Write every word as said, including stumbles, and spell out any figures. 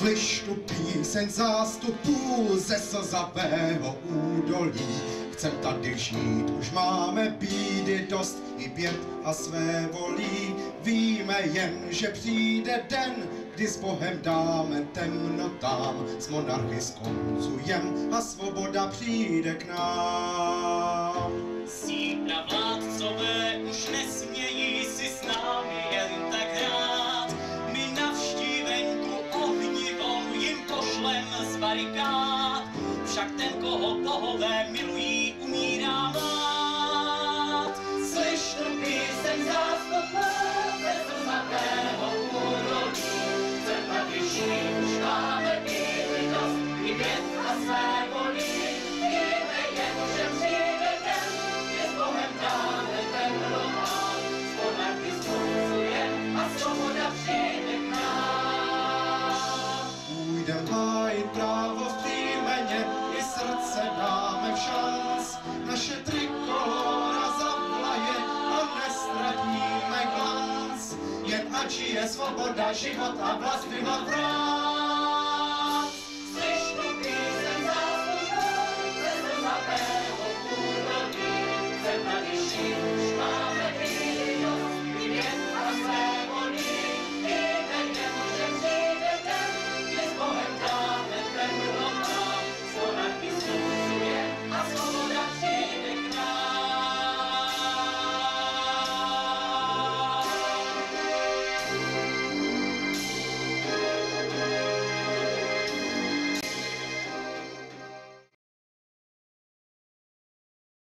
Slyš tu píseň zástupů ze slzavého údolí. Chcem tady žít, už máme bídy dost, i běd a své volí. Víme jen, že přijde den, kdy s Bohem dáme temnotám, s monarchy skoncujem a svoboda přijde k nám. Sítra vládcové už nesmějí si s námi jen tak hrát. My navštívenku ohnivou jim pošlem z barikád. Však ten, koho bohové milují, umírá mlád. Slyš tu píseň zástupů ze slzavého údolí. Chcem tady žít, už máme bídy dost, i běd a své volí. Víme jen, že přijde den, kdy s Bohem dáme temnotám, s monarchy skoncuje a svoboda přijde k nám. Půjdem hájit právo v příjmeně, i srdce dáme v šanc. Naše trikolora zavlaje a nestratíme glanc. Jen ať je svoboda, život a vlast, vyma